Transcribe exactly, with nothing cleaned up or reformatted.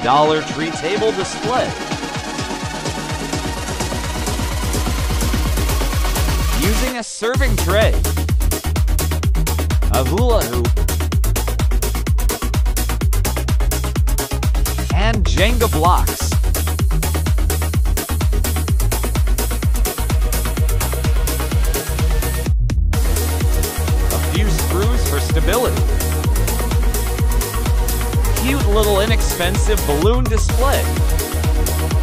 Dollar Tree table display. Using a serving tray. A hula hoop. And Jenga blocks. A few screws for stability. Cute little inexpensive balloon display.